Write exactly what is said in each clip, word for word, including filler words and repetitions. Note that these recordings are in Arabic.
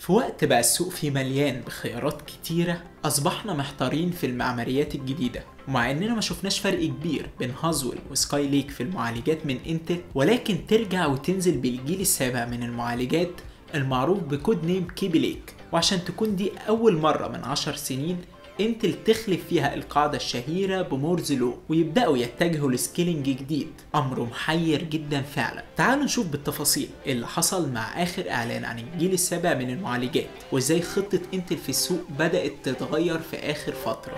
في وقت بقى السوق فيه مليان بخيارات كتيرة، أصبحنا محتارين في المعماريات الجديدة. ومع إننا ما شفناش فرق كبير بين هازويل وسكاي ليك في المعالجات من انتل، ولكن ترجع وتنزل بالجيل السابع من المعالجات المعروف بكود نيم كيبي ليك. وعشان تكون دي أول مرة من عشر سنين انتل تخلف فيها القاعدة الشهيرة بمورز لو ويبدأوا يتجهوا لسكيلينج جديد، أمر محير جدا فعلا. تعالوا نشوف بالتفاصيل اللي حصل مع آخر إعلان عن الجيل السابع من المعالجات، وإزاي خطة انتل في السوق بدأت تتغير في آخر فترة.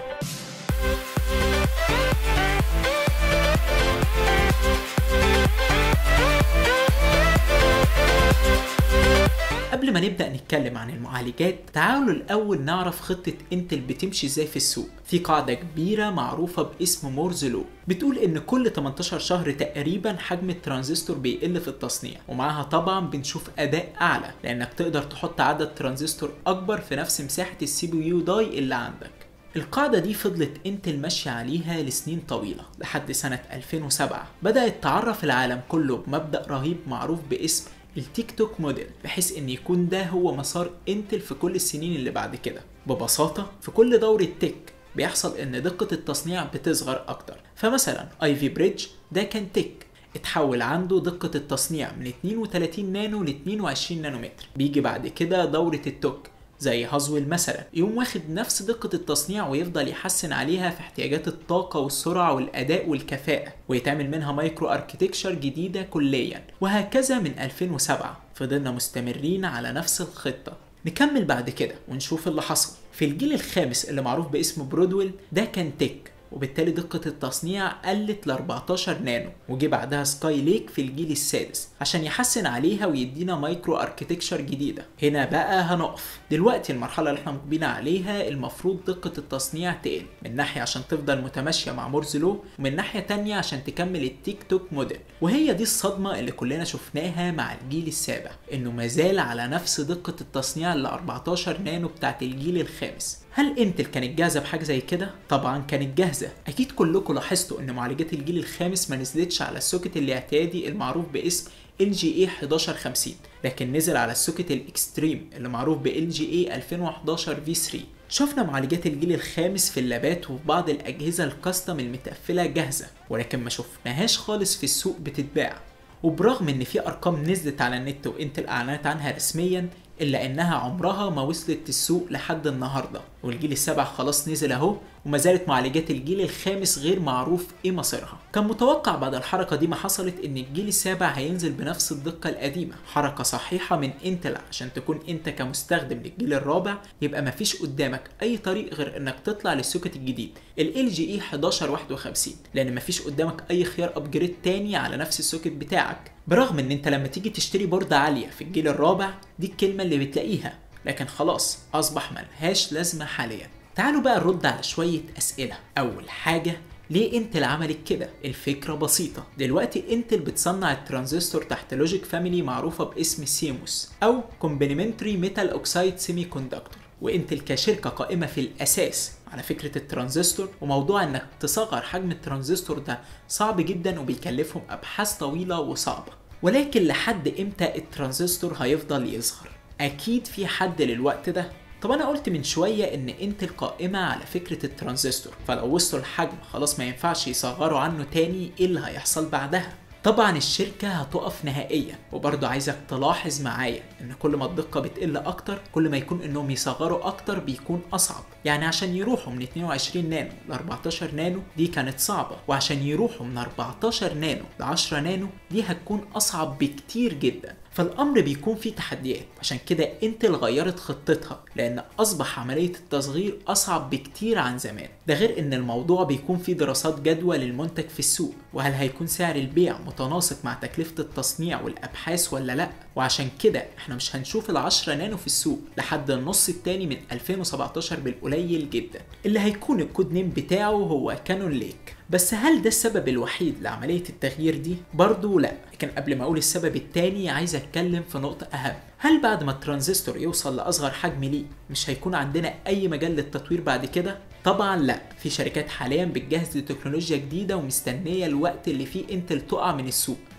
قبل ما نبدأ نتكلم عن المعالجات، تعالوا الأول نعرف خطة انتل بتمشي ازاي في السوق. في قاعدة كبيرة معروفة باسم مورز لو بتقول ان كل تمنتاشر شهر تقريبا حجم الترانزستور بيقل في التصنيع، ومعاها طبعا بنشوف أداء أعلى لأنك تقدر تحط عدد ترانزستور أكبر في نفس مساحة السي بي يو داي اللي عندك. القاعدة دي فضلت انتل ماشية عليها لسنين طويلة لحد سنة ألفين وسبعة بدأت تعرف العالم كله بمبدأ رهيب معروف باسم التيك توك موديل، بحيث ان يكون ده هو مسار انتل في كل السنين اللي بعد كده. ببساطة في كل دورة تك بيحصل ان دقة التصنيع بتصغر اكتر. فمثلا ايفي بريدج ده كان تك اتحول عنده دقة التصنيع من اتنين وتلاتين نانو ل اتنين وعشرين نانومتر. بيجي بعد كده دورة التوك زي هازويل مثلا، يقوم واخد نفس دقة التصنيع ويفضل يحسن عليها في احتياجات الطاقة والسرعة والأداء والكفاءة، ويتعمل منها مايكرو اركتكشر جديدة كليا. وهكذا من ألفين وسبعة فضلنا مستمرين على نفس الخطة. نكمل بعد كده ونشوف اللي حصل. في الجيل الخامس اللي معروف باسم برودويل ده كان تك، وبالتالي دقة التصنيع قلت ل أربعتاشر نانو. وجي بعدها سكاي ليك في الجيل السادس عشان يحسن عليها ويدينا مايكرو اركتكشر جديدة. هنا بقى هنقف. دلوقتي المرحلة اللي احنا مقبلين عليها المفروض دقة التصنيع تقل، من ناحية عشان تفضل متماشية مع مورز لو، ومن ناحية تانية عشان تكمل التيك توك موديل. وهي دي الصدمة اللي كلنا شفناها مع الجيل السابع، انه مازال على نفس دقة التصنيع ل أربعتاشر نانو بتاعت الجيل الخامس. هل انتل كانت جاهزة بحاجة زي كده؟ طبعا كانت جاهزة. اكيد كلكم لاحظتوا ان معالجات الجيل الخامس ما نزلتش على السوكت الاعتيادي المعروف باسم ال جي اي حداشر خمسين، لكن نزل على السوكت الاكستريم اللي معروف ب ال جي اي ألفين وحداشر في ثلاثة. شفنا معالجات الجيل الخامس في اللابات وفي بعض الاجهزة الكاستم المتقفلة جاهزة، ولكن ما شفناهاش خالص في السوق بتتباع. وبرغم ان في ارقام نزلت على النت وانتل اعلنت عنها رسميا، الا انها عمرها ما وصلت السوق لحد النهارده. والجيل السابع خلاص نزل اهو، وما زالت معالجات الجيل الخامس غير معروف ايه مصيرها. كان متوقع بعد الحركه دي ما حصلت ان الجيل السابع هينزل بنفس الدقه القديمه. حركه صحيحه من انتل عشان تكون انت كمستخدم للجيل الرابع يبقى ما فيش قدامك اي طريق غير انك تطلع للسوكت الجديد ال جي اي حداشر واحد وخمسين، لان ما فيش قدامك اي خيار ابجريد تاني على نفس السوكت بتاعك. برغم ان انت لما تيجي تشتري بوردة عالية في الجيل الرابع دي الكلمة اللي بتلاقيها، لكن خلاص اصبح ملهاش لازمة حاليا. تعالوا بقى نرد على شوية اسئلة. اول حاجة، ليه انتل عملت كده؟ الفكرة بسيطة. دلوقتي انتل بتصنع الترانزستور تحت لوجيك فاميلي معروفة باسم سيموس او كومبلمنتري ميتال اوكسايد سيمي كوندكتور. وانتل كشركة قائمة في الاساس على فكرة الترانزستور، وموضوع انك تصغر حجم الترانزستور ده صعب جدا وبيكلفهم ابحاث طويلة وصعبة. ولكن لحد امتى الترانزستور هيفضل يصغر؟ اكيد في حد للوقت ده. طب انا قلت من شوية ان انتل قائمة على فكرة الترانزستور، فلو وصلوا الحجم خلاص ما ينفعش يصغروا عنه تاني، ايه اللي هيحصل بعدها؟ طبعا الشركة هتقف نهائيا. وبرضه عايزك تلاحظ معايا ان كل ما الدقة بتقل اكتر كل ما يكون انهم يصغروا اكتر بيكون اصعب. يعني عشان يروحوا من اتنين وعشرين نانو ل أربعتاشر نانو دي كانت صعبة، وعشان يروحوا من أربعتاشر نانو ل عشرة نانو دي هتكون اصعب بكتير جدا. فالامر بيكون فيه تحديات، عشان كده انتل غيرت خطتها، لان اصبح عملية التصغير اصعب بكتير عن زمان. ده غير ان الموضوع بيكون فيه دراسات جدوى للمنتج في السوق، وهل هيكون سعر البيع متناسق مع تكلفة التصنيع والابحاث ولا لا. وعشان كده احنا مش هنشوف العشرة نانو في السوق لحد النص التاني من ألفين وسبعتاشر بالقليل جدا، اللي هيكون الكود نيم بتاعه هو كانون ليك. بس هل ده السبب الوحيد لعملية التغيير دي؟ برضو لا. لكن قبل ما اقول السبب التاني عايز اتكلم في نقطة اهم. هل بعد ما الترانزستور يوصل لاصغر حجم ليه مش هيكون عندنا اي مجال للتطوير بعد كده؟ طبعا لا. في شركات حاليا بتجهز لتكنولوجيا جديدة ومستنية الوقت اللي فيه انتل تقع من السوق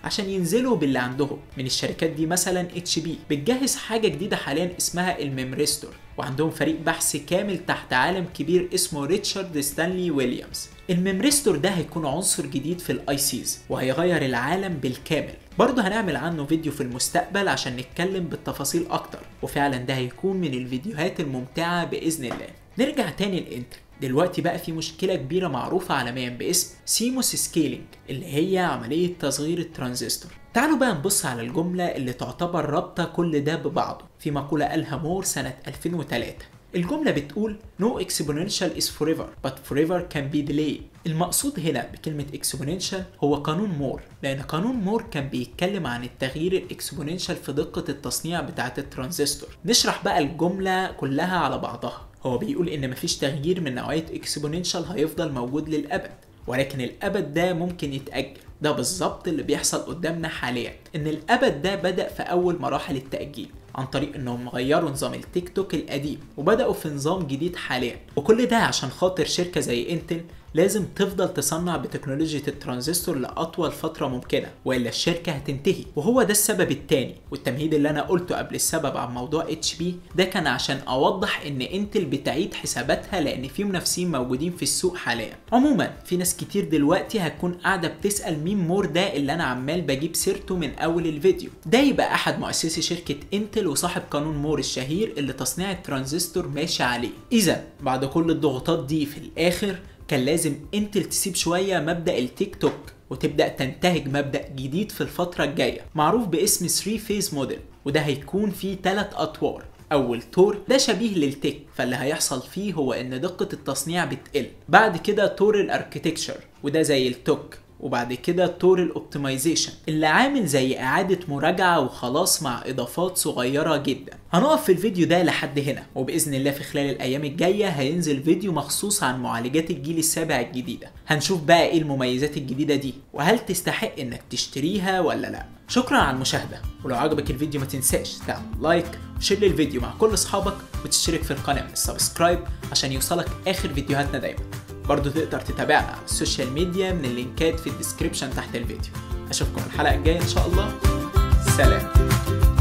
عشان ينزلوا باللي عندهم. من الشركات دي مثلا اتش بي بتجهز حاجة جديدة حاليا اسمها الميمريستور، وعندهم فريق بحث كامل تحت عالم كبير اسمه ريتشارد ستانلي ويليامز. الميمريستور ده هيكون عنصر جديد في الاي سيز وهيغير العالم بالكامل. برضه هنعمل عنه فيديو في المستقبل عشان نتكلم بالتفاصيل اكتر، وفعلا ده هيكون من الفيديوهات الممتعة باذن الله. نرجع تاني لانتل. دلوقتي بقى في مشكلة كبيرة معروفة عالميا باسم سيموس سكيلينج، اللي هي عملية تصغير الترانزستور. تعالوا بقى نبص على الجملة اللي تعتبر رابطة كل ده ببعضه في مقولة قالها مور سنة ألفين وثلاثة. الجملة بتقول No exponential is forever but forever can be delayed. المقصود هنا بكلمة exponential هو قانون مور، لأن قانون مور كان بيتكلم عن التغيير الاكسبوننشال في دقة التصنيع بتاعة الترانزستور. نشرح بقى الجملة كلها على بعضها. هو بيقول إن مفيش تغيير من نوعية exponential هيفضل موجود للأبد، ولكن الأبد ده ممكن يتأجل. ده بالظبط اللي بيحصل قدامنا حاليا، إن الأبد ده بدأ في أول مراحل التأجيل عن طريق انهم غيروا نظام التيك توك القديم وبدأوا في نظام جديد حاليا، وكل ده عشان خاطر شركة زي انتل لازم تفضل تصنع بتكنولوجيا الترانزستور لأطول فترة ممكنة، وإلا الشركة هتنتهي. وهو ده السبب التاني، والتمهيد اللي أنا قلته قبل السبب عن موضوع اتش بي ده كان عشان أوضح إن انتل بتعيد حساباتها لأن في منافسين موجودين في السوق حاليا. عموما في ناس كتير دلوقتي هتكون قاعدة بتسأل مين مور ده اللي أنا عمال بجيب سيرته من أول الفيديو. ده يبقى أحد مؤسسي شركة انتل وصاحب قانون مور الشهير اللي تصنيع الترانزستور ماشي عليه. إذا بعد كل الضغوطات دي في الآخر كان لازم انتل تسيب شوية مبدأ التيك توك وتبدأ تنتهج مبدأ جديد في الفترة الجاية معروف باسم ثري فيز موديل، وده هيكون فيه ثلاث أطوار. أول طور ده شبيه للتك، فاللي هيحصل فيه هو إن دقة التصنيع بتقل. بعد كده طور الاركتكتشر وده زي التوك، وبعد كده طور الاوبتمايزيشن اللي عامل زي اعادة مراجعة وخلاص مع اضافات صغيرة جدا. هنقف في الفيديو ده لحد هنا، وباذن الله في خلال الايام الجاية هينزل فيديو مخصوص عن معالجات الجيل السابع الجديدة. هنشوف بقى ايه المميزات الجديدة دي وهل تستحق انك تشتريها ولا لا. شكرا على المشاهدة، ولو عجبك الفيديو ما تنساش تعمل لايك وشير للفيديو مع كل اصحابك وتشترك في القناة من السبسكرايب عشان يوصلك اخر فيديوهاتنا دايما. برضو تقدر تتابعنا على السوشيال ميديا من اللينكات في الديسكريبشن تحت الفيديو. اشوفكم الحلقة الجاية ان شاء الله. سلام.